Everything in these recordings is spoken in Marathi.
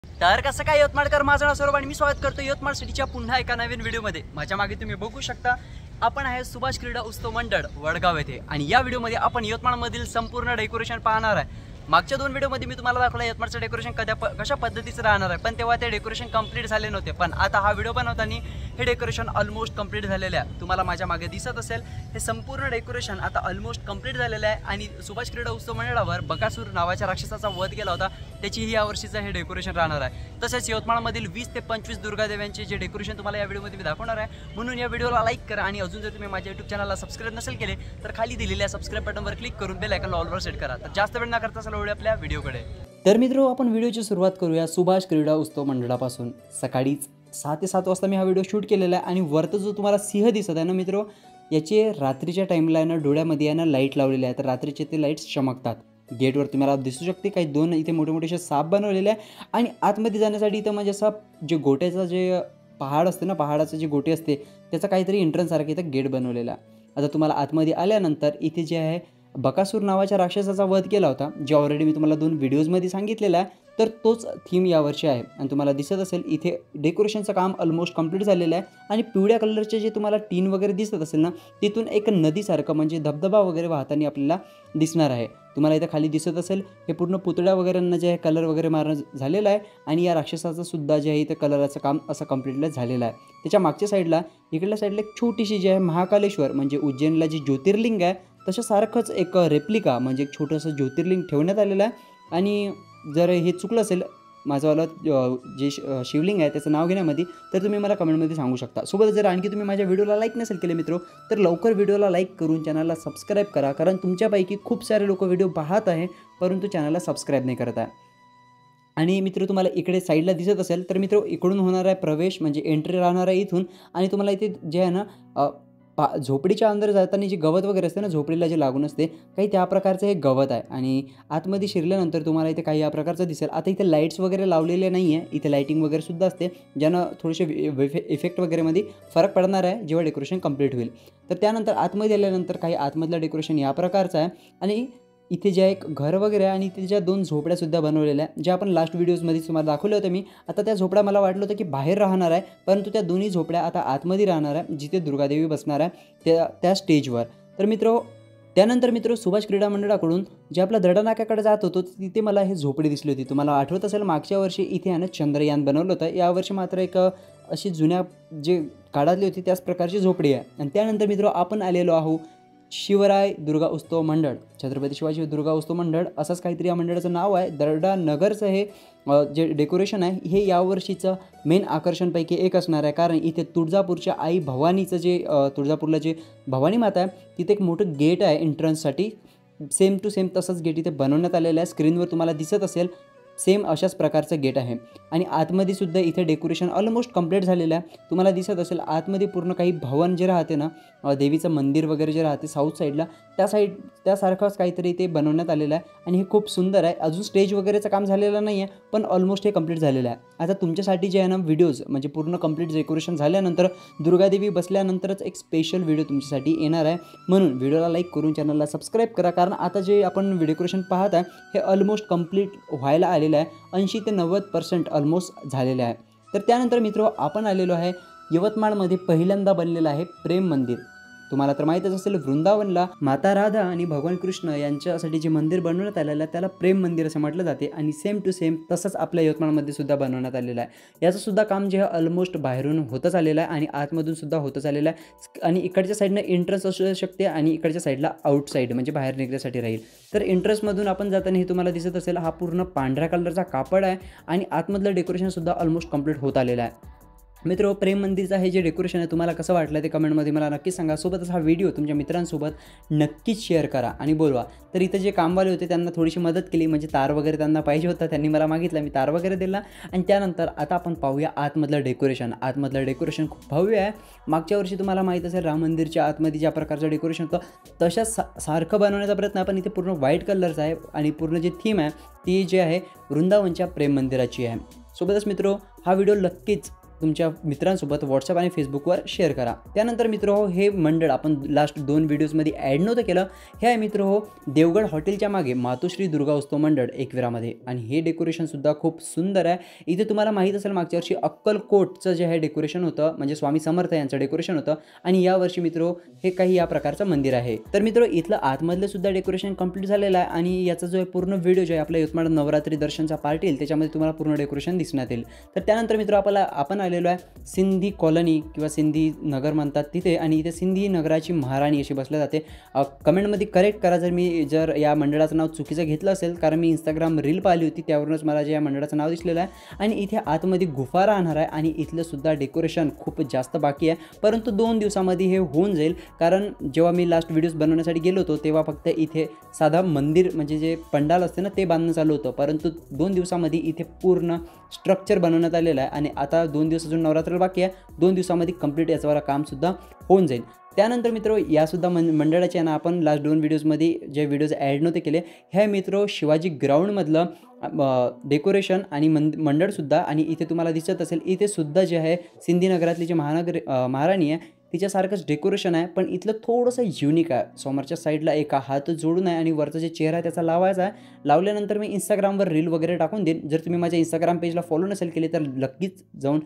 तर कसं काय यवतमाळकर माझं नाव सौरभ आणि मी स्वागत करतो यवतमाळ सिटीच्या पुन्हा एका नवीन व्हिडिओमध्ये। माझ्या मागे तुम्ही बघू शकता आपण आहे सुभाष क्रीडा उत्सव मंडळ वडगाव येथे आणि या व्हिडिओमध्ये आपण यवतमाळमधील संपूर्ण डेकोरेशन पाहणार आहे। मागच्या दोन व्हिडिओमध्ये मी तुम्हाला दाखवलं यवतमाळचं डेकोरेशन कशा पद्धतीचं राहणार आहे, पण तेव्हा ते डेकोरेशन कंप्लीट झाले नव्हते। पण आता हा व्हिडिओ बनवताना हे डेकोरेशन ऑलमोस्ट कंप्लीट झालेले आहे। तुम्हाला माझ्या मागे दिसत असेल हे संपूर्ण डेकोरेशन आता ऑलमोस्ट कंप्लीट झालेलं आहे आणि सुभाष क्रीडा उत्सव मंडळावर बकासूर नावाच्या राक्षसाचा वध केला होता, त्याची ही यावर्षीचं हे डेकोरेशन राहणार आहे। तसेच यवतमाळमधील 20 ते 25 दुर्गादेव्यांचे जे डेकोरेशन तुम्हाला या व्हिडिओमध्ये मी दाखवणार आहे, म्हणून या व्हिडिओला लाईक करा आणि अजून जर तुम्ही माझ्या YouTube चॅनलला सबस्क्राइब नसेल केले तर खाली दिलेल्या सबस्क्राइब बटनवर क्लिक करून बेल आयकॉनला ऑलवर सेट करा। तर जास्त वेळ न करता चला आपल्या व्हिडिओकडे। तर मित्रो, आपण व्हिडिओची सुरुवात करूया सुभाष क्रीडा उत्सव मंडळापासून। सकाळीच 6 ते 7 वाजता मी हा व्हिडिओ शूट केलेला आहे आणि वरती जो तुम्हाला सिंह दिसत आहे ना मित्रो, याचे रात्रीच्या टाइमला आहे ना डोळ्यामध्ये आहे ना लाईट लावलेले आहे, तर रात्रीचे ते लाईट्स चमकतात। गेटवर तुम्हाला दिसू शकते काही दोन इथे मोठे मोठे साप बनवलेले आहे आणि आतमध्ये जाण्यासाठी इथं म्हणजे असा जे गोट्याचा जे पहाड असते ना, पहाडाचं जे गोटे असते त्याचा काहीतरी एंट्रन्स सारखं इथं गेट बनवलेला आहे। आता तुम्हाला आतमध्ये आल्यानंतर इथे जे आहे बकासूर नावाच्या राक्षसाचा वध केला होता, जे ऑलरेडी मी तुम्हाला 2 व्हिडिओजमध्ये सांगितलेला आहे, तर तोच थीम यावर्षी आहे। आणि तुम्हाला दिसत असेल इथे डेकोरेशनचं काम ऑलमोस्ट कंप्लीट झालेलं आहे आणि पिवळ्या कलरचे जे तुम्हाला टीन वगैरे दिसत असेल ना, तिथून एक नदीसारखं म्हणजे धबधबा वगैरे वाहताना आपल्याला दिसणार आहे। तुम्हाला इथं खाली दिसत असेल हे पूर्ण पुतळ्या वगैरेंना जे आहे कलर वगैरे मारणं झालेलं आहे आणि या राक्षसाचं सुद्धा जे आहे इथं कलराचं काम असं कंप्लीटली झालेलं आहे। त्याच्या मागच्या साईडला इकडल्या साईडला एक छोटीशी जी आहे महाकालेश्वर म्हणजे उज्जैनला जे ज्योतिर्लिंग आहे तशासारखंच एक रेप्लिका म्हणजे एक छोटंसं ज्योतिर्लिंग ठेवण्यात आलेलं आहे। आणि जर हे चुकलं असेल माझंवालं जे शिवलिंग आहे त्याचं नाव घेण्यामध्ये तर तुम्ही मला कमेंटमध्ये सांगू शकता। सोबत जर आणखी तुम्ही माझ्या व्हिडिओला लाईक नसेल केले मित्रो तर लवकर व्हिडिओला लाईक करून चॅनलला सबस्क्राईब करा, कारण तुमच्यापैकी खूप सारे लोक व्हिडिओ पाहत आहे परंतु चॅनलला सबस्क्राईब नाही करत आहे। आणि मित्र तुम्हाला इकडे साईडला दिसत असेल तर मित्र इकडून होणार आहे प्रवेश म्हणजे एंट्री राहणार आहे इथून। आणि तुम्हाला इथे जे आहे ना झोपडीच्या अंदर जाताना जे गवत वगैरे असते ना, झोपडीला जे लागून असते काही त्या प्रकारचं हे गवत आहे आणि आतमध्ये शिरल्यानंतर तुम्हाला इथे काही या प्रकारचं दिसेल। आता इथे लाईट्स वगैरे लावलेले नाही आहे, इथे लाईटिंग वगैरे सुद्धा असते ज्यानं थोडेसे इफेक्ट वगैरेमध्ये फरक पडणार आहे जेव्हा डेकोरेशन कंप्लीट होईल। तर त्यानंतर आतमध्ये आल्यानंतर काही आतमधलं डेकोरेशन या प्रकारचं आहे आणि इथे जे एक घर वगैरे आहे आणि इथे ज्या 2 झोपड्यासुद्धा बनवलेल्या आहे ज्या आपण लास्ट व्हिडिओजमध्ये तुम्हाला दाखवलं होतं मी। आता त्या झोपड्या मला वाटलं होतं की बाहेर राहणार आहे, परंतु त्या दोन्ही झोपड्या आता आतमध्ये राहणार आहे जिथे दुर्गादेवी बसणार आहे त्या स्टेजवर। तर मित्रो त्यानंतर मित्रो सुभाष क्रीडा मंडळाकडून जे आपला दडा नाक्याकडे जात होतो तिथे मला हे झोपडी दिसली होती। तुम्हाला आठवत असेल मागच्या वर्षी इथे आहे ना चंद्रयान बनवलं होतं, यावर्षी मात्र एक अशी जुन्या जे काळातली होती त्याच प्रकारची झोपडी आहे। आणि त्यानंतर मित्रो आपण आलेलो आहोत शिवराय दुर्गा उत्सव मंडळ, छत्रपती शिवाजी दुर्गा उत्सव मंडळ असंच काहीतरी या मंडळाचं नाव आहे। दर्डा नगरचं हे जे डेकोरेशन आहे हे यावर्षीचं मेन आकर्षणपैकी एक असणार आहे, कारण इथे तुळजापूरच्या आई भवानीचं जे तुळजापूरला जे भवानी माता आहे तिथे एक मोठं गेट आहे एंट्रन्ससाठी, सेम टू सेम तसंच गेट इथे बनवण्यात आलेलं आहे। स्क्रीनवर तुम्हाला दिसत असेल सेम अशाच प्रकारचं गेट आहे आणि आतमध्ये सुद्धा इथे डेकोरेशन ऑलमोस्ट कंप्लीट झालेलं आहे। तुम्हाला दिसत असेल आतमध्ये पूर्ण काही भवन जे राहते ना, देवीचं मंदिर वगैरे जे राहते साऊथ साईडला त्यासारखंच काहीतरी ते बनवण्यात आलेलं आहे आणि हे खूप सुंदर आहे। अजून स्टेज वगैरेचं काम झालेलं नाही आहे पण ऑलमोस्ट हे कंप्लीट झालेलं आहे। आता तुमच्यासाठी जे आहे ना व्हिडिओज म्हणजे पूर्ण कंप्लीट डेकोरेशन झाल्यानंतर दुर्गादेवी बसल्यानंतरच एक स्पेशल व्हिडिओ तुमच्यासाठी येणार आहे, म्हणून व्हिडिओला लाईक करून चॅनलला सबस्क्राईब करा, कारण आता जे आपण डेकोरेशन पाहत आहे हे ऑलमोस्ट कंप्लीट व्हायला आलेलं आहे, 80 ते 90% ऑलमोस्ट झालेलं आहे। तर त्यानंतर मित्रो आपण आलेलो आहे यवतमाळमध्ये पहिल्यांदा बनलेलं आहे प्रेम मंदिर। तुम्हाला तर माहीतच असेल वृंदावनला माता राधा आणि भगवान कृष्ण यांच्यासाठी जे मंदिर बनवण्यात आलेलं आहे त्याला प्रेम मंदिर असं म्हटलं जाते आणि सेम टू सेम तसंच आपल्या यवतमाळमध्ये सुद्धा बनवण्यात आलेलं आहे। याचं सुद्धा काम जे ऑलमोस्ट बाहेरून होतच आलेलं आहे आणि आतमधून सुद्धा होतच आलेलं आहे आणि इकडच्या साईडनं एंट्रन्स असू शकते आणि इकडच्या साईडला आउटसाईड म्हणजे बाहेर निघण्यासाठी राहील। तर एंट्रन्समधून आपण जाताना हे तुम्हाला दिसत असेल हा पूर्ण पांढऱ्या कलरचा कापड आहे आणि आतमधलं डेकोरेशनसुद्धा ऑलमोस्ट कंप्लीट होत आलेलं आहे। मित्रो प्रेम मंदिरचं हे जे डेकोरेशन आहे तुम्हाला कसं वाटलं ते कमेंटमध्ये मला नक्कीच सांगा। सोबतच हा व्हिडिओ तुमच्या मित्रांसोबत नक्कीच शेअर करा आणि बोलवा। तर इथं जे कामवाले होते त्यांना थोडीशी मदत केली, म्हणजे तार वगैरे त्यांना पाहिजे होता, त्यांनी मला मागितलं, मी तार वगैरे दिला। आणि त्यानंतर आता आपण पाहूया आतमधलं डेकोरेशन। आतमधलं डेकोरेशन खूप भव्य आहे। मागच्या वर्षी तुम्हाला माहीत असेल राम मंदिरच्या आतमध्ये ज्या प्रकारचं डेकोरेशन होतं तशाच सारखं बनवण्याचा प्रयत्न आपण इथे पूर्ण व्हाईट कलरचा आहे आणि पूर्ण जी थीम आहे ती जी आहे वृंदावनच्या प्रेम मंदिराची आहे। सोबतच मित्रो हा व्हिडिओ नक्कीच तुमच्या मित्रांसोबत व्हॉट्सअप आणि फेसबुकवर शेअर करा। त्यानंतर मित्र हो, हे मंडळ आपण लास्ट 2 व्हिडिओजमध्ये ॲड नव्हतं केलं, हे आहे मित्र हो देवगड हॉटेलच्या मागे मातोश्री दुर्गा उत्सव मंडळ एकविरामध्ये। आणि हे डेकोरेशनसुद्धा खूप सुंदर आहे। इथे तुम्हाला माहीत असेल मागच्या वर्षी अक्कलकोटचं जे हे डेकोरेशन होतं, म्हणजे स्वामी समर्थ यांचं डेकोरेशन होतं, आणि यावर्षी मित्र हो हे काही या प्रकारचं मंदिर आहे। तर मित्र इथलं आतमधलं सुद्धा डेकोरेशन कंप्लीट झालेलं आहे, आणि याचा जो पूर्ण व्हिडिओ जो आहे आपल्या यवतमाळ नवरात्री दर्शनचा पार्ट येईल त्याच्यामध्ये तुम्हाला पूर्ण डेकोरेशन दिसण्यात येईल। तर त्यानंतर मित्र आपण आलेलो आहे सिंधी कॉलनी किंवा सिंधी नगर म्हणतात तिथे, आणि इथे सिंधी नगराची महाराणी अशी बसल्या जाते। कमेंटमध्ये करेक्ट करा जर या मंडळाचं नाव चुकीचं घेतलं असेल, कारण मी इंस्टाग्राम रील पाहिली होती त्यावरूनच मला जे या मंडळाचं नाव दिसलेलं आहे। आणि इथे आतमध्ये गुफा राहणार आहे, आणि इथलं सुद्धा डेकोरेशन खूप जास्त बाकी आहे, परंतु 2 दिवसामध्ये हे होऊन जाईल। कारण जेव्हा मी लास्ट व्हिडिओज बनवण्यासाठी गेलो होतो तेव्हा फक्त इथे साधा मंदिर म्हणजे जे पंडाल असते ना ते बांधणं चालू होतं, परंतु 2 दिवसामध्ये इथे पूर्ण स्ट्रक्चर बनवण्यात आलेलं आहे। आणि आता 2 दिवस अजून नवरात्र बाकी आहे, 2 दिवसामध्ये कंप्लीट याचं कामसुद्धा होऊन जाईल। त्यानंतर मित्र यासुद्धा मंडळाचे आहे ना आपण लास्ट 2 व्हिडिओजमध्ये जे व्हिडिओज ॲड नव्हते केले, हे मित्र शिवाजी ग्राउंडमधलं डेकोरेशन आणि मंडळसुद्धा। आणि इथे तुम्हाला दिसत असेल इथे सुद्धा जे आहे सिंधी नगरातली जी महाराणी आहे तिच्यासारखंच डेकोरेशन आहे, पण इथलं थोडंसं युनिक आहे। समोरच्या साईडला एका हात जोडून आहे आणि वरचा जे चेहरा आहे त्याचा लावायचा आहे। लावल्यानंतर मी इंस्टाग्रामवर रील वगैरे टाकून देईन। जर तुम्ही माझ्या इंस्टाग्राम पेजला फॉलो नसेल केले तर लगेच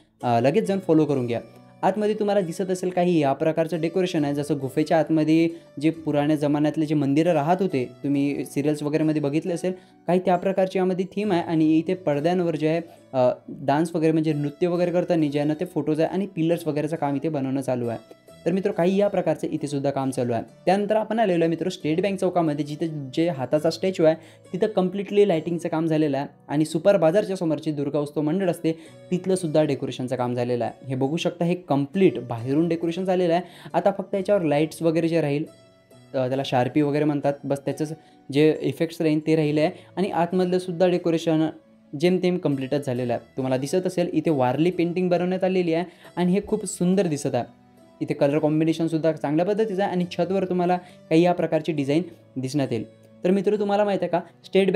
जाऊन फॉलो करून घ्या। आतमध्ये तुम्हाला दिसत असेल काही या प्रकारचं डेकोरेशन आहे, जसं गुफेच्या आतमध्ये जे पुराण्या जमान्यातले जे मंदिरं राहत होते, तुम्ही सिरियल्स वगैरेमध्ये बघितले असेल, काही त्या प्रकारची यामध्ये थीम आहे। आणि इथे पडद्यांवर जे आहे डान्स वगैरे म्हणजे नृत्य वगैरे करताना जे आहे ना ते फोटोज आहे, आणि पिलर्स वगैरेचं काम इथे बनवणं चालू आहे। तर मित्र काही या प्रकारचं इथे सुद्धा काम चालू आहे। त्यानंतर आपण आलेलो आहे मित्र स्टेट बँक चौकामध्ये, जिथे जे हाताचा स्टॅच्यू आहे तिथं कम्प्लिटली लायटिंगचं काम झालेलं आहे, आणि सुपर बाजारच्या समोरची दुर्गा उत्सव मंडळ असते तिथलं सुद्धा डेकोरेशनचं काम झालेलं आहे। हे बघू शकता, हे कंप्लीट बाहेरून डेकोरेशन झालेलं आहे। आता फक्त याच्यावर लाईट्स वगैरे जे राहील, त्याला शार्पी वगैरे म्हणतात, बस त्याचंच जे इफेक्ट्स राहील ते राहिले आहे। आणि आतमधलं सुद्धा डेकोरेशन जेमतेम कंप्लीटच झालेलं आहे। तुम्हाला दिसत असेल इथे वारली पेंटिंग बनवण्यात आलेली आहे, आणि हे खूप सुंदर दिसत आहे। इथे कलर कॉम्बिनेशनसुद्धा चांगल्या पद्धतीचं आहे, आणि छतवर तुम्हाला काही या प्रकारची डिझाईन दिसण्यात येईल। तर मित्र तुम्हाला माहीत आहे का, स्टेट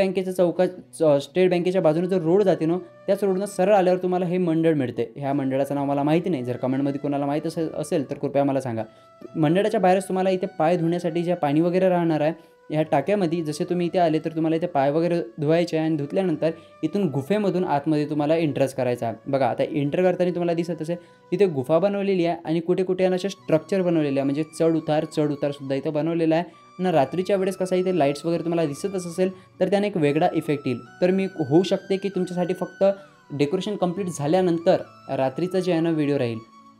बँकेच्या बाजूने जो रोड जाते ना त्याच रोडनं सरळ आल्यावर तुम्हाला हे मंडळ मिळते। ह्या मंडळाचं नाव मला माहिती नाही, जर कमेंटमध्ये कोणाला माहीत असेल तर कृपया मला सांगा। मंडळाच्या बाहेरच तुम्हाला इथे पाय धुण्यासाठी जे पाणी वगैरे राहणार आहे, ह्या टाक्यामध्ये जसे तुम्ही इथे आले तर तुम्हाला इथे पाय वगैरे धुवायचे आहे, आणि धुतल्यानंतर इथून गुफेमधून आतमध्ये तुम्हाला एंट्रन्स करायचा आहे। बघा आता एंटर करताना तुम्हाला दिसत असेल इथे गुफा बनवलेली आहे, आणि कुठे कुठे असे स्ट्रक्चर बनवलेले आहे, म्हणजे चढ उतार सुद्धा इथं बनवलेला आहे। आणि रात्रीच्या वेळेस कसं इथे लाईट्स वगैरे तुम्हाला दिसतच असेल तर त्याने एक वेगळा इफेक्ट येईल। तर मी होऊ शकते की तुमच्यासाठी फक्त डेकोरेशन कंप्लीट झाल्यानंतर रात्रीचा जे आहे ना व्हिडिओ राहील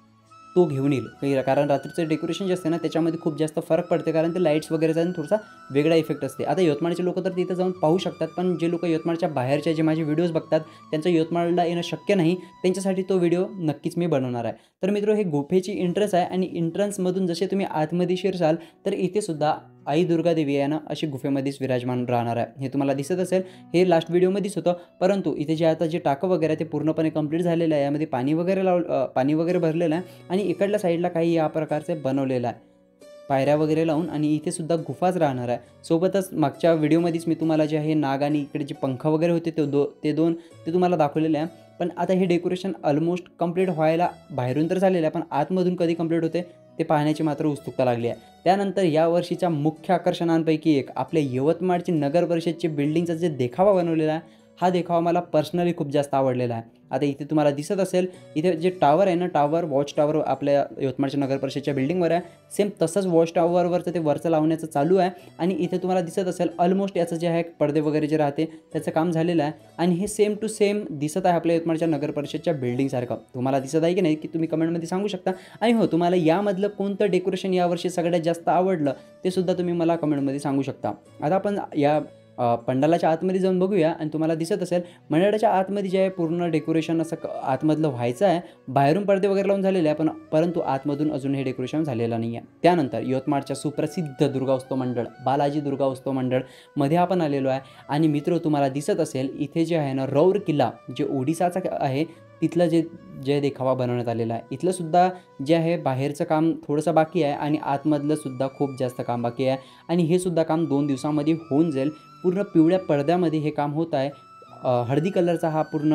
तो घेऊन येईल, कारण रात्रीचं डेकोरेशन जे असते ना त्याच्यामध्ये खूप जास्त फरक पडते, कारण ते लाईट्स वगैरे जाऊन थोडासा वेगळा इफेक्ट असते। आता यवतमाळचे लोक तर तिथे जाऊन पाहू शकतात, पण जे लोक यवतमाळच्या बाहेरचे जे माझे व्हिडिओज बघतात त्यांचं यवतमाळला येणं शक्य नाही, त्यांच्यासाठी तो व्हिडिओ नक्कीच मी बनवणार आहे। तर मित्र हे गुफेची एंट्रन्स आहे, आणि एंट्रन्समधून जसे तुम्ही आतमध्ये शिरसाल तर इथे सुद्धा आई दुर्गादेवी आहे ना अशी गुफेमध्येच विराजमान राहणार आहे। हे तुम्हाला दिसत असेल, हे लास्ट व्हिडिओमध्येच होतं, परंतु इथे जे आता जे टाकं वगैरे ते पूर्णपणे कंप्लीट झालेलं आहे। यामध्ये पाणी वगैरे भरलेलं आहे, आणि इकडल्या साईडला काही या प्रकारचे बनवलेलं आहे पायऱ्या वगैरे लावून, आणि इथे सुद्धा गुफाच राहणार आहे। सोबतच मागच्या व्हिडिओमध्येच मी तुम्हाला जे आहे नाग आणि इकडे जे पंख वगैरे होते ते तुम्हाला दाखवलेले आहे। पण आता हे डेकोरेशन ऑलमोस्ट कंप्लीट व्हायला बाहेरून तर झालेलं आहे, पण आतमधून कधी कंप्लीट होते ते पाहण्याची मात्र उत्सुकता लागली आहे। त्यानंतर या वर्षीच्या मुख्य आकर्षणांपैकी एक आपल्या यवतमाळची नगर परिषदची बिल्डिंगचा जे देखावा बनवलेला आहे, हा देखावा मला पर्सनली खूप जास्त आवडलेला आहे। आता इथे तुम्हाला दिसत असेल इथे जे टावर आहे ना, वॉच टावर आपल्या यवतमाळच्या नगर परिषदच्या बिल्डिंगवर आहे, सेम तसंच वॉच टावरवरचं ते वरचं लावण्याचं चालू आहे। आणि इथे तुम्हाला दिसत असेल ऑलमोस्ट याचं जे आहे पडदे वगैरे जे राहते त्याचं काम झालेलं आहे, आणि हे सेम टू सेम दिसत आहे आपल्या यवतमाळच्या नगर परिषदच्या बिल्डिंगसारखं। तुम्हाला दिसत आहे की नाही की तुम्ही कमेंटमध्ये सांगू शकता। आणि हो, तुम्हाला यामधलं कोणतं डेकोरेशन यावर्षी सगळ्यात जास्त आवडलं ते सुद्धा तुम्ही मला कमेंटमध्ये सांगू शकता। आता आपण या पंडालाच्या आतमध्ये जाऊन बघूया, आणि तुम्हाला दिसत असेल मंडळाच्या आतमध्ये जे आहे पूर्ण डेकोरेशन असं आतमधलं व्हायचं आहे। बाहेरून पडदे वगैरे लावून झालेले आहे, परंतु आतमधून अजून हे डेकोरेशन झालेलं नाही आहे। त्यानंतर यवतमाळच्या सुप्रसिद्ध दुर्गा उत्सव मंडळ बालाजी दुर्गा उत्सव मंडळ मध्ये आपण आलेलो आहे। आणि मित्र तुम्हाला दिसत असेल इथे जे आहे ना रौर किल्ला जे ओडिसाचा आहे तिथलं जे देखावा बनवण्यात आलेला आहे, इथलं सुद्धा जे आहे बाहेरचं काम थोडंसं बाकी आहे, आणि आतमधलं सुद्धा खूप जास्त काम बाकी आहे। आणि हे सुद्धा काम 2 दिवसामध्ये होऊन जाईल। पूर्ण पिवळ्या पडद्यामध्ये हे काम होत आहे। हळदी कलरचा हा पूर्ण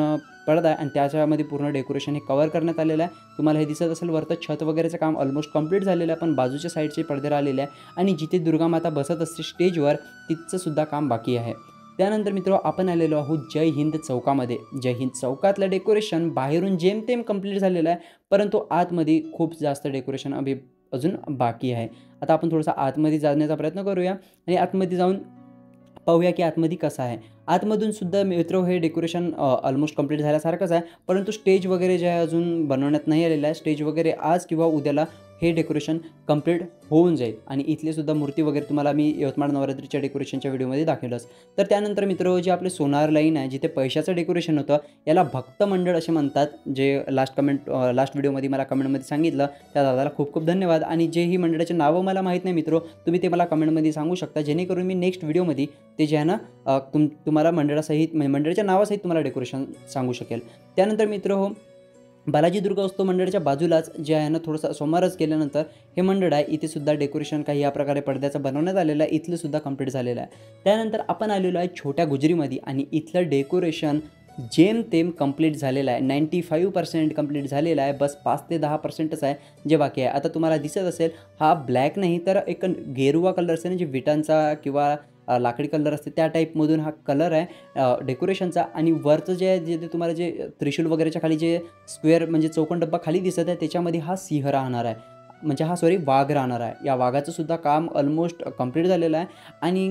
पडदा आहे आणि त्याच्यामध्ये पूर्ण डेकोरेशन हे कव्हर करण्यात आलेलं आहे। तुम्हाला हे दिसत असेल वरतं छत वगैरेचं काम ऑलमोस्ट कंप्लीट झालेलं आहे, पण बाजूच्या साईडचे पडदे राहिलेले आहे आणि जिथे दुर्गा माता बसत असते स्टेजवर तिथचं सुद्धा काम बाकी आहे। त्यानंतर मित्र आपण आलेलो आहोत जय हिंद चौकामध्ये। जय हिंद चौकातलं डेकोरेशन बाहेरून जेमतेम कंप्लीट झालेलं आहे, परंतु आतमध्ये खूप जास्त डेकोरेशन अजून बाकी आहे। आता आपण थोडंसं आतमध्ये जाण्याचा प्रयत्न करूया आणि आतमध्ये जाऊन पाहूया की आतमध्ये कसं आहे। आतमधून सुद्धा मित्र हे डेकोरेशन ऑलमोस्ट कंप्लीट झाल्यासारखंच आहे, परंतु स्टेज वगैरे जे आहे अजून बनवण्यात नाही आलेलं आहे। स्टेज वगैरे आज किंवा उद्याला हे डेकोरेशन कंप्लीट होऊन जाईल आणि इथले सुद्धा मूर्ती वगैरे तुम्हाला मी यवतमाळ नवरात्रीच्या डेकोरेशनच्या व्हिडिओमध्ये दाखवलंच। तर त्यानंतर मित्र जे आपले सोनार लाईन आहे जिथे पैशाचं डेकोरेशन होतं याला भक्त मंडळ असे म्हणतात, जे लास्ट व्हिडिओमध्ये मला कमेंटमध्ये सांगितलं त्या दादाला खूप खूप धन्यवाद। आणि जे ही मंडळाचे नावं मला माहीत नाही मित्र, तुम्ही ते मला कमेंटमध्ये सांगू शकता, जेणेकरून मी नेक्स्ट व्हिडिओमध्ये ते जे आहे ना तुम्हाला मंडळाच्या नावासहित तुम्हाला डेकोरेशन सांगू शकेल। त्यानंतर मित्र हो बालाजी दुर्गा उत्सव मंडळाच्या बाजूलाच जे आहे ना थोडंसं समोरच गेल्यानंतर हे मंडळ आहे, इथे सुद्धा डेकोरेशन काही या प्रकारे पडद्याचं बनवण्यात आलेलं आहे, इथलं सुद्धा कंप्लीट झालेलं आहे। त्यानंतर आपण आलेलो आहे छोट्या गुजरीमध्ये आणि इथलं डेकोरेशन जेमतेम कंप्लीट झालेलं आहे, 95% कंप्लीट झालेलं आहे, बस 5 ते 10%च आहे जे बाकी आहे। आता तुम्हाला दिसत असेल हा ब्लॅक नाही तर एक गेरुवा कलर असेल जे विटांचा किंवा लाकडी कलर असते त्या टाईपमधून हा कलर आहे डेकोरेशनचा। आणि वरचं जे आहे जे तुम्हाला जे त्रिशूल वगैरेच्या खाली जे स्क्वेअर म्हणजे चौकोन डब्बा खाली दिसत आहे त्याच्यामध्ये हा सिंह राहणार आहे, म्हणजे वाघ राहणार आहे। या वाघाचं सुद्धा काम ऑलमोस्ट कंप्लीट झालेलं आहे आणि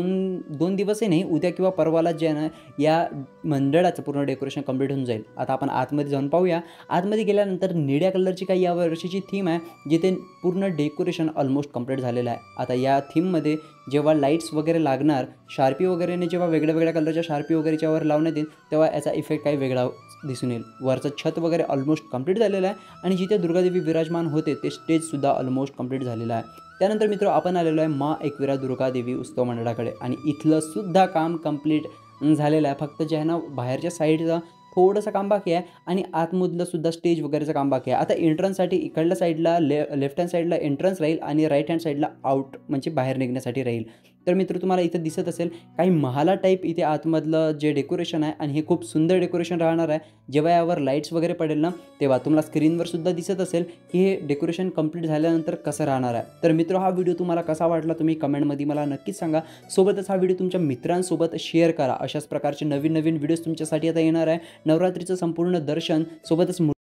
दोन दिवसही नाही, उद्या किंवा परवाला जे आहे ना या मंडळाचं पूर्ण डेकोरेशन कंप्लीट होऊन जाईल। आता आपण आतमध्ये जाऊन पाहूया। आतमध्ये गेल्यानंतर निळ्या कलरची काही या वर्षीची थीम आहे, जिथे पूर्ण डेकोरेशन ऑलमोस्ट कंप्लीट झालेलं आहे। आता या थीममध्ये जेव्हा लाईट्स वगैरे लागणार, शार्पी वगैरेने जेव्हा वेगळ्या कलरच्या शार्पी वगैरेच्यावर लावण्यात येईल तेव्हा याचा इफेक्ट काही वेगळा दिसून येईल। वरचं छत वगैरे ऑलमोस्ट कंप्लीट झालेलं आहे आणि जिथे दुर्गादेवी विराजमान होते ते स्टेजसुद्धा ऑलमोस्ट कंप्लीट झालेलं आहे। त्यानंतर मित्र आपण आलेलो आहे मा एकविरा दुर्गादेवी उत्सव मंडळाकडे आणि इथलं सुद्धा काम कंप्लीट झालेलं आहे। फक्त जे आहे ना बाहेरच्या साईडचं थोडंसं काम बाकी आहे आणि आतमधलं सुद्धा स्टेज वगैरेचं काम बाकी आहे। आता एंट्रन्ससाठी इकडल्या साईडला लेफ्ट हँड साईडला एंट्रन्स राहील आणि राईट हँड साईडला आउट म्हणजे बाहेर निघण्यासाठी राहील। तर मित्र तुम्हाला इथं दिसत असेल काही महाला टाईप इथे आतमधलं जे डेकोरेशन आहे आणि हे खूप सुंदर डेकोरेशन राहणार आहे। जेव्हा यावर लाईट्स वगैरे पडेल ना तेव्हा तुम्हाला स्क्रीनवर सुद्धा दिसत असेल की हे डेकोरेशन कंप्लीट झाल्यानंतर कसं राहणार आहे। तर मित्र हा व्हिडिओ तुम्हाला कसा वाटला तुम्ही कमेंटमध्ये मला नक्कीच सांगा। सोबतच हा व्हिडिओ तुमच्या मित्रांसोबत शेअर करा। अशाच प्रकारचे नवीन व्हिडिओज तुमच्यासाठी आता येणार आहे। नवरात्रीचं संपूर्ण दर्शन सोबतच